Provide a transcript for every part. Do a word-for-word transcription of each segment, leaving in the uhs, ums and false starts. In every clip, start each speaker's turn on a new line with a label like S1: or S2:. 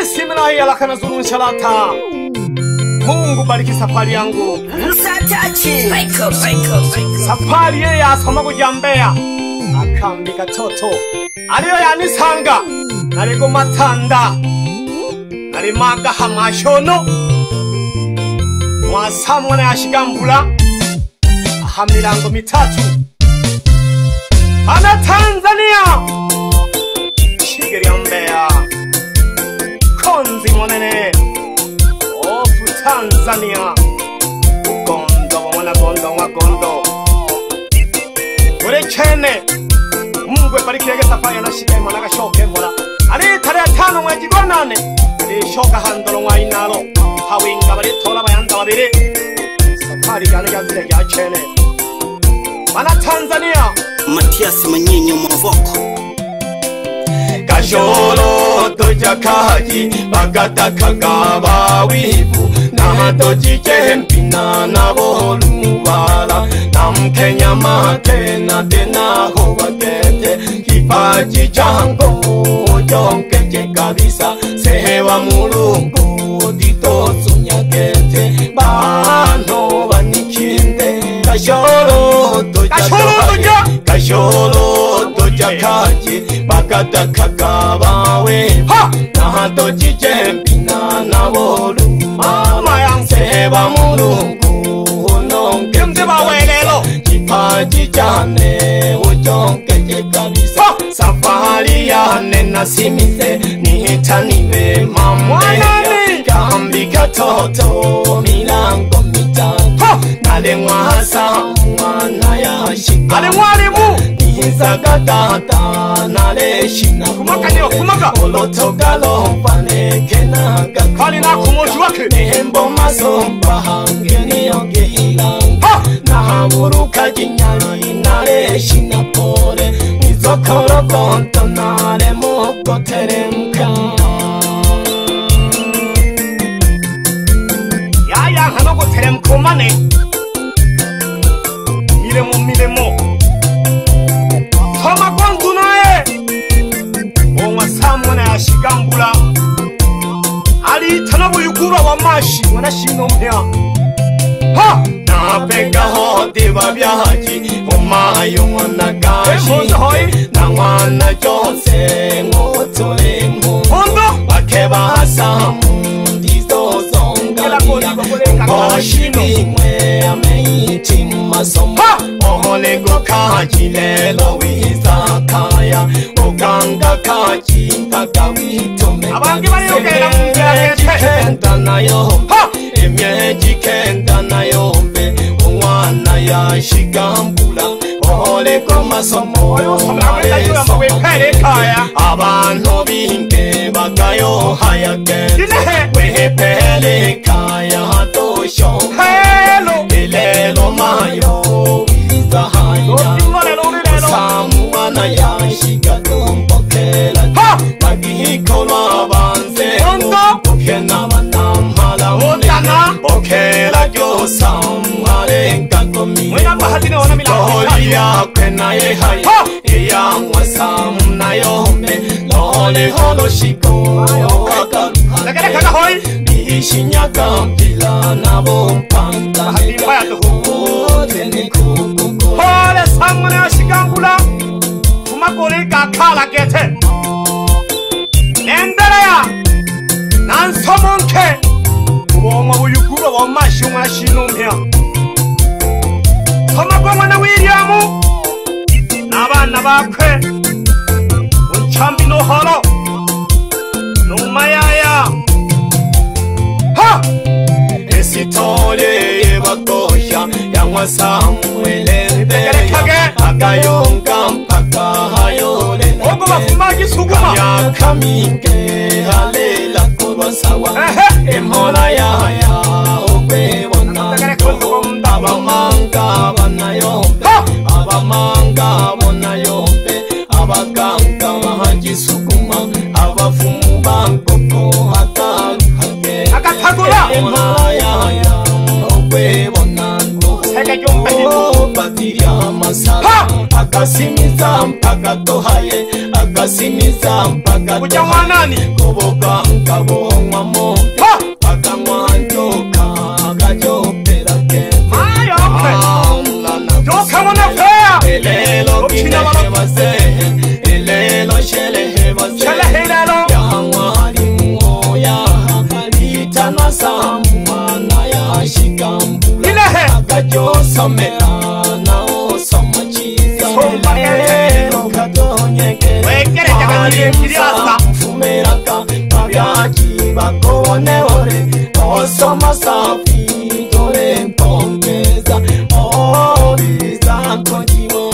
S1: simina ya lakana zuru shalata. Mungu bariki safari yangu. Safari ya asoma kujambea. Akambi katoto. Aliyo yanisanga. Naligo matanda. Nalimaga hamashono. Mwasamwana ya shigambula. Ahamilango mitatu. Ana Tanzania. Shigeri ambea. Konzi monene. Ofu Tanzania. Gondo wana gondo wa gondo. Ure chene. Mungu bariki yake safari na shigeri mwana shoke mwana. Ali tarehe tano mwezi wa nane. Ali shoka handolo wa inalo. Hawinga bali tola bayanda babiri. Safari gani gazile ya chene. Mana Tanzania.
S2: Matias Manyinyo Mavoko.
S1: Kasholo toja kaji bagata kagaba wibu na toji kempina na bolubala nam Kenya mate na tena howakete kipaji chango jonke kabisa sewa mulungu dito sunyakete bano banikinde kasholo toja kaji kasholo toja kaji bagata kagaba we na toji kempina na bolubala sewa mulungu nonke bawelelo kipaji chane ujonke kabisa safari ya nena simise nihitaniwe mamwe kambi katoto milango mitatu nale mwasa mwana ya shika ale mwalimu nihizaga data nale shina kumakanyo kumaka olotogalo mpaneke naga kali na kumoju wake nembo masomba hange niyoge hilanga na hamuruka jinyali nale shina pole Zokoro konto nare moko teremka Ya ya hanogo teremko mane Milemo milemo Toma kwangu nae Onwa samwana ya shigambula Ali tanabu yukura wa mashi Wana shino mpea Ha! Napega hoti babyaji Omayo mwana gashi Na mwana jose ngotole mu Wake basamu Ndizo zonga Ngoshini mwe ameiti masomo Oholego kaji lelo wiza kaya Oganga kaji mpaka witome Abangi bari ukela mzela kete na yombe Emyeji kenda na yombe Mwana ya shigambula Oholego masomo Abantu binge bagayo hayagende Wehepele kaya hatosho Ilelo mayo wiza haya Samuana ya shigadumbokela Nagihikolwa banze Okena manamhala unena Okela kyo samuarenga gomi Loholi ya kwena ye haya Iya mwasamu na yombe Loholi holo shiko Lagere kaka hoi Nishinyaga mpila na bompanta Hatimbaya tuhu Tene kukuku Hole samune ya shikangula Kumakuri kakala gete Nendelea Nansomonke Uwoma uyukuro wa mashi umashinompia Komagoma na Williamu Nabana bakwe Unchambi no holo Numayaya Ha! Esitole yebakosha Yangwa Samuele Beya Akayonga mpaka hayole Ogo bafumaji suguma Yakaminge halela kurwa sawa Emona ya ya Ogwe wana Abamanga wana yombe Abamanga wana yombe Abaganga mahanji suguma Abafumu bangoko hataru hage Akatagura Emona ya ya Ogwe wana Oh, batiria masala Akasimiza mpaka tohaye Akasimiza
S3: basimiza mpaka
S1: Kuja mwanani
S3: kuboka nkabonwa mompe Pakamwa njoka kajopera kempe
S1: Mayo okay Joka mwana fea
S3: Elelo kinehe base Elelo shelehe base
S1: Shelehe lelo
S3: Yangwari mwoya Halita na samwana ya shikambula
S1: Ilehe
S3: Akajo somera na osoma chiza Elelo katonyekere
S1: Wekere jaga niriasa
S3: Mfumeraka Kabyaki bakone ore Osoma safi Dore mpongeza Oriza kojiwo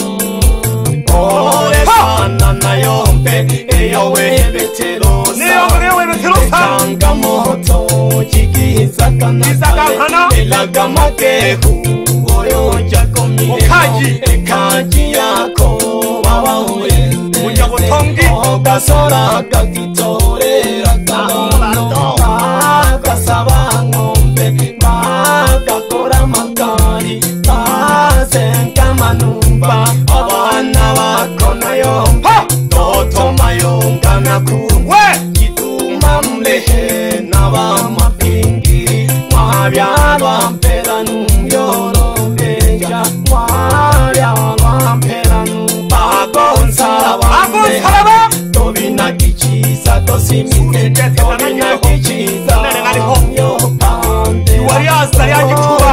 S3: Ore sana na yompe Eyo webetero sa Ekanga moto Jigiza kanakale Elaga makehu Oyo jako mire Ekaji yako Baba urende
S1: Muja butongi
S3: Ogasora kakitorera kabano Agasaba ngombe Magakora makari Basenka manumba Abana bako na yomba Toto mayonga na kumwe Kituma mlehe na bamapingiri Mwabyalwa mpera numyoro Beja Mwabyalwa mpera numbago nsaraba
S1: Nsaraba
S3: Tobina kichiza tosimite Tobina kichiza Myo pande
S1: Wariasa yagikuba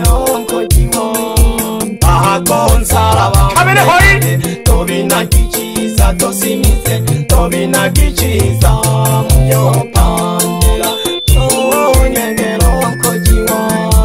S3: Bago nsaraba
S1: Kamene hoi
S3: Tobina kichiza tosimite Tobina kichiza Myo pande Tonyegero kojiwa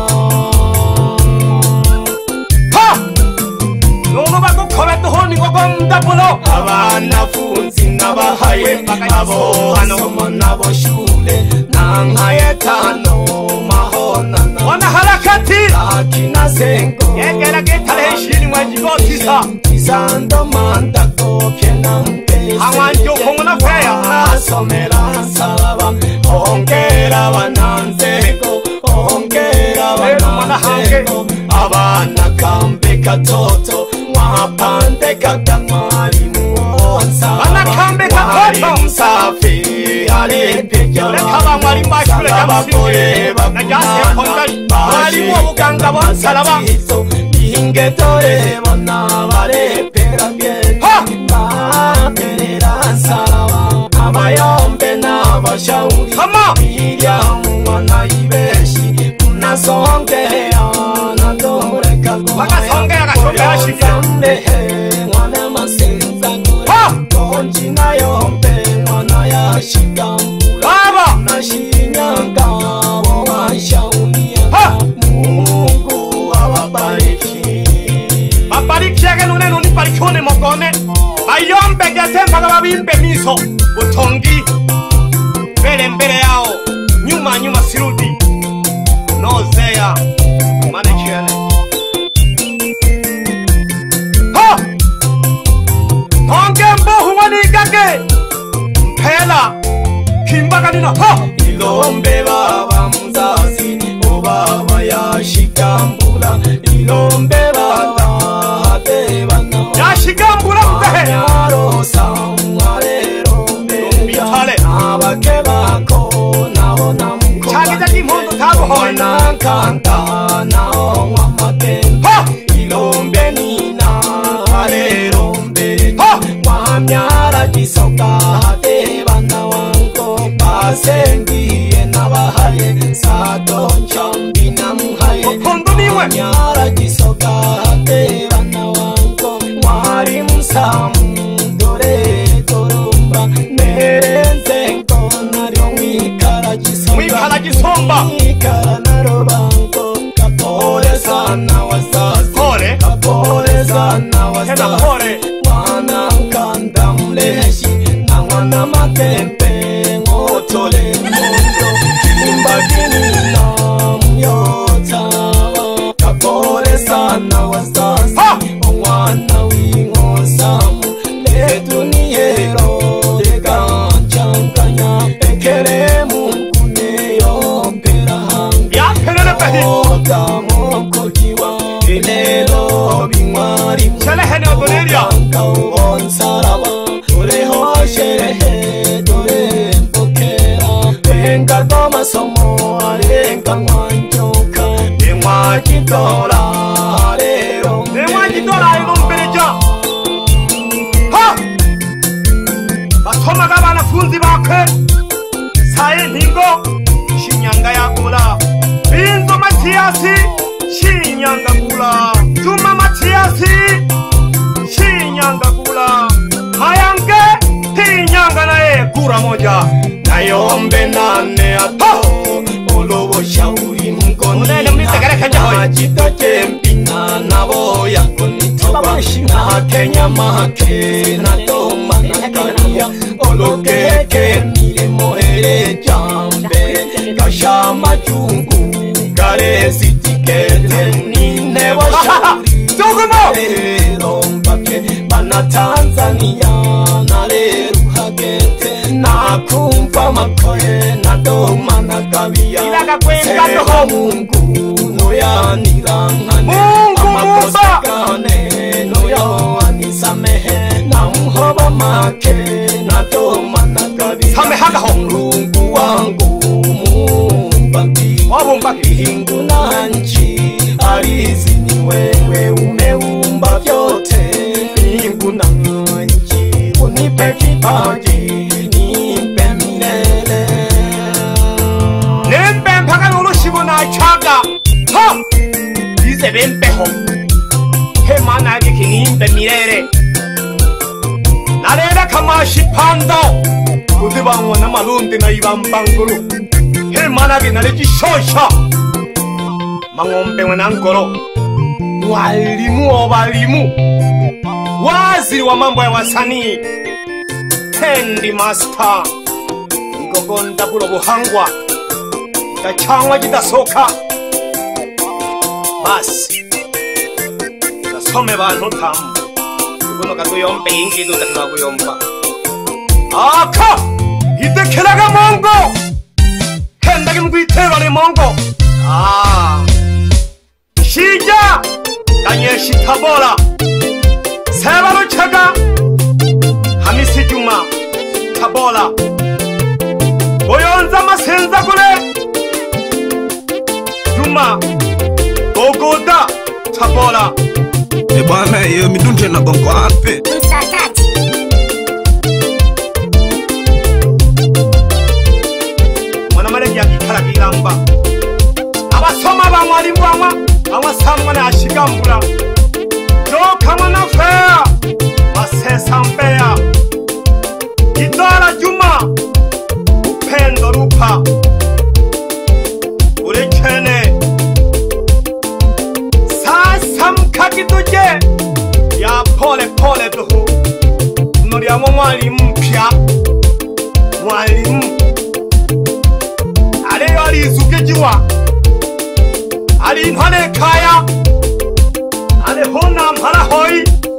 S1: Ha Nono bako kobeto honi koko mdabulo
S3: Abanafunzi n'abahaye abo somo nabo shule nankaye tano mahona na
S1: Wana harakati
S3: akina sengo
S1: Yegera getale shini mwajigotisa
S3: Kisando manda kopye na mpese
S1: Hawanjo kongona feya
S3: Asomera nsaraba Ongera bananzego Ongera bananzego Abana kambe katoto Mwapande kakamari muonsa
S1: Wanakambe katoto
S3: Msafi alepekya
S1: Lekaba mwari mbashule
S3: Sabakore
S1: Najase kongari Mwari mwobuganga bonsaraba
S3: Bihinge dore bona barepera byeta Baperera nsaraba Abayombe n'abashauri
S1: Kama
S3: Birya mwana ibeshi Unasongea Nandoreka
S1: Bagasongea gashombe hashigira
S3: Zamlehe Mwana masenza kure Konji na yombe Mwana ya shigambula
S1: Baba
S3: Na shinyanga Wa shaunia Mungu awabariki
S1: Babariki yage nune nuni barikone mogone Bayombe gese mpaga babimbe miso Butongi Mbele mbele yao Nyuma nyuma sirudi Nozea Manekiene Ha Honge mbohu wanigage Mpela Kimbaga nina ha
S3: Ilombe baba mzazi O baba ya shikambula Ilombe baba Hatebana
S1: Yashigambula mtehe
S3: Nyarosa Mwarero
S1: Mbitale
S3: Abake bako Naona mko
S1: Chagita kimondo tabo hoi
S3: Nakanta Nao wamatemba
S1: Ha
S3: Ilombe nina Harero mbere
S1: Ha
S3: Mwamyara kisoka Hatebana wanko Basengiye nabahaye Sato nchambi namuhaye
S1: Okondo niwe
S3: Mwamyara kisoka Hatebana wanko Mwari msamu Dore torumba Merenze nko Naryo mwikara gisomba
S1: Mwikara gisomba
S3: Mwikara narobanko Kapole sana wazazi
S1: Kore
S3: Kapole sana wazazi
S1: Kena kore
S3: Mwana nkanda mleshi Na mwana matempe Ngotole mundo Imbagini na myota Kapole sana wazazi Mwana wingosamu Letu ni hero Lega chankanya Ekere mungu neyo Pera hangi
S1: Ya pelele pehi
S3: Oda moko jiwa Ilelo bingwari
S1: Chele hene odoneria
S3: Kau onsaraba Ure
S1: makwe saye ntingo shinyanga yakula Binzo Matiasi shinyanga kula Juma Matiasi shinyanga kula Mayange hinyanga nae kura moja Nayombe nane ato Olobo shauri mkoni Majito jempina na boya Kunitoba na Kenya mahake Na doma na kania Olokeke mire mohere jambe Kasha majungu Kare sitikete Nine wa shauri Rombake Bana Tanzania Nale ruhagete Na kumpa makoye Na doma na kavia Sewa mungu Noya nirangane Amakosekane Noya anisamehe Na mhoba make Na doma na kavia Mungu wangu Mumbaki Hingu na nchi Arizi ni wewe umeumba vyote Hingu na nchi Unipe kipaji Nipe milele Nimpe mpaka nulushibu na chaga Ha! Ize bempeho Hema nagiki nimpe milele Narera kama shipando Kudibangwa na malundi na ibambanguru Hema nagi narejishosha Mangombe wanangoro Walimu o walimu Waziri wa mambo ya wasanii Tendi master Ngogonda bulo buhangwa Gachangwa jidasoka Basi Gasome bantu tamu Uguno katuyombe ingi dutakiwa kuyomba Aka Idekelaga mongo Kendagi mkwitero ni mongo Ah Shija Kanyeshi Tabora Sebaru Chaga Hamisi Juma Tabora Boyonza Masenza Kule Juma Bogoda Tabora
S4: Ebana hiyo midunje na bongo ape
S1: Mwana mare ya kikara kilamba Abasoma ba mwalimu bamwa Awasamwa na ashigambula Jokamwa na fea Masesa mbea Idara Juma Upendo Rupa Urechene Sasa mkakituje Ya pole pole duhu Nuriamwa mwalimu mpya Mwalimu Aleyo alizuke jiwa Ali intwane kaya Ale hona mpara hoi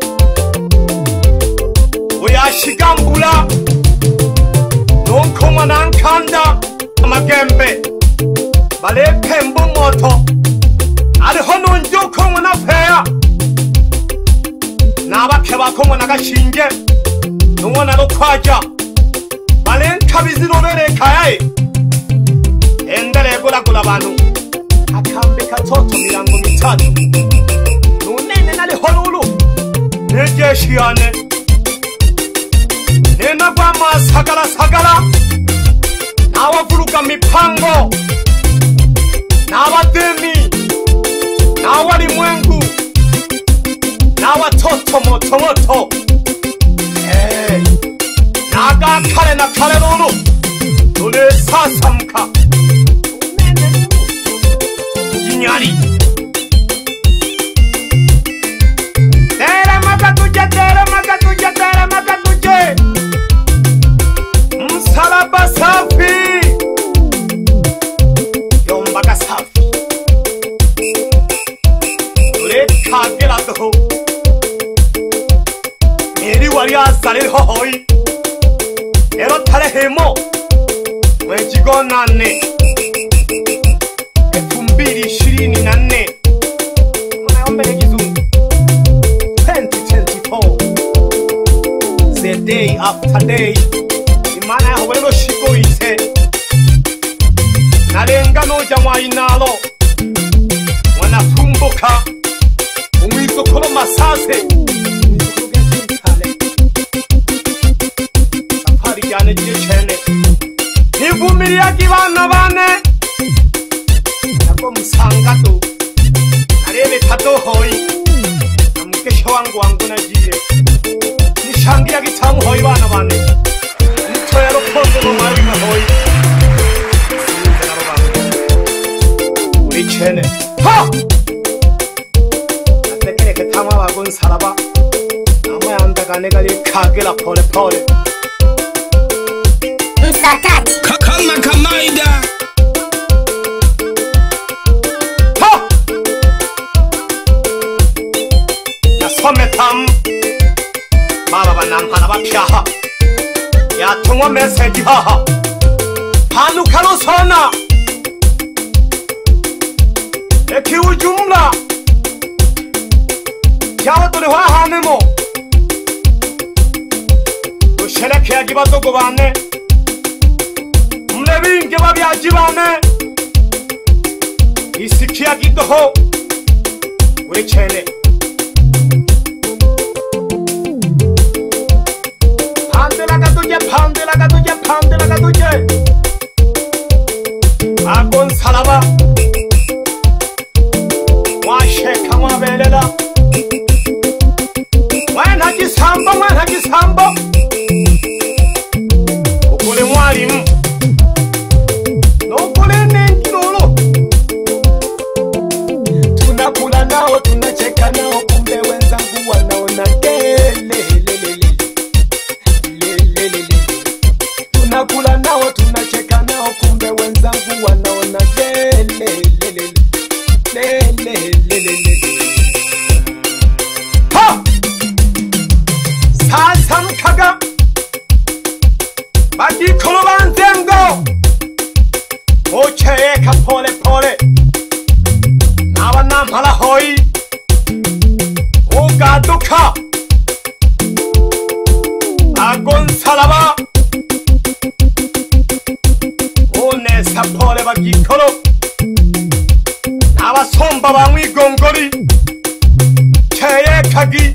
S1: Uyashigambula Nonkomwa nankanda Amagembe Balepe mbumoto Ale hono njokomwa na fea Nabake bakomwa na gashinge Nungona rukwaja Balenka bizirobere kaya Endere gula gula banu Akambe katoto milango mitatu Nunene nali holulu Nejeshiyane Nena kwa masagala sagala Nawa vuruga mipango Nawa demi Nawa limwengu Nawa toto moto moto Hey Naga kale na kale lulu Nule sasa mka Nyari Tere makatuje, tere makatuje, tere makatuje Msalaba safi Yombaka safi Ule kagela toho Meri wari asari hohoi Ero tare hemo Mwejigo nane Mbili ishirini na nne Mwana kizungu twenty twenty-four The day after day Imana ya huwelo shiko ite Nalenga noja mwa inalo Wanafumbuka Umwizo kolo masase Safari jane jile chene
S5: Msakati
S6: kama kawaida.
S1: Ha! Yasome tam baba banampana bapyaha yatungwa message haha hanuka rusona eki ujumla cyaba turi hahanemo dusherekeye ikibazo bane mlebinge babyajibane isikia gidoho wechene pandela katuje pandela katuje pandela katuje agon salaba washeka mwabelela wana kisambo wana kisambo ukule mwalimu nokule nenkilolo tunakula nao tunacheka nao kumbe wenzangu wanaona kelelelele tunakula nao tunacheka nao kumbe wenzangu wanaona kelelelele ha sasa mkaga bagikolo banzengo ocheka pole pole naba nampala hoyi ugaduka agonsalaba unesa pole bagikolo nabasomba bamwigongori cheyekagi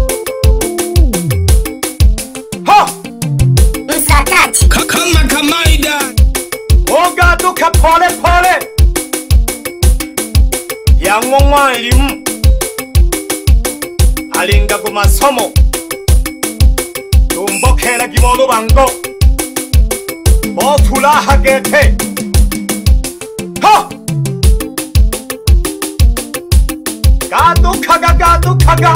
S1: ha
S5: Msakati
S6: kama kawaida.
S1: ugaduka pole pole yango mwalimu alinga ku masomo tumbokera gibolo bango botula hagete ha gaduka gaduka ga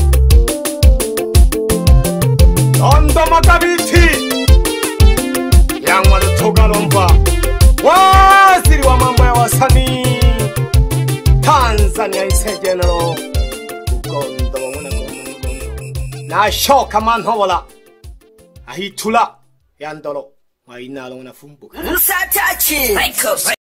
S1: ondo magabiti yangwa lutogalomba waziri wa mambo ya wasanii Tanzania isegenero ugondo wona gondo na shoka manhobola ahitula yandolo wainalo na fumbuka
S2: Msatachi.